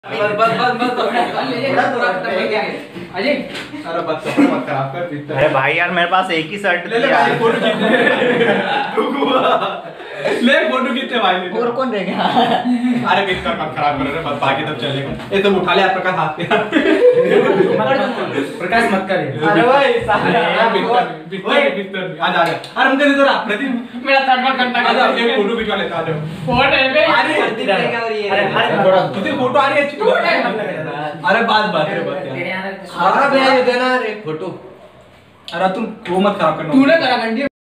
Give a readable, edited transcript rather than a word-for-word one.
मत खराब कर। अरे भाई यार मेरे पास एक ही शर्ट ले भाई फोटो खींच ले फोटो खींचते भाई। और कौन देगा? अरे बिस्तर मत खराब कर रहे, बाकी तब चलेगा। ये तो उठा ले यार प्रकाश हाथ पे। प्रकाश मत कर। अरे भाई बिस्तर आ जा। अरे हमको दे दो ना प्रदीप, मेरा तड़पड़ करना आ जा। एक फोटो खिंचवा लेता आ जाओ। फोटो है बे। अरे थोड़ा तुझे फोटो आ रही है। अरे बात खराब है देना रे फोटो। अरे तुम वो मत खराब करना। तूने करा घंटी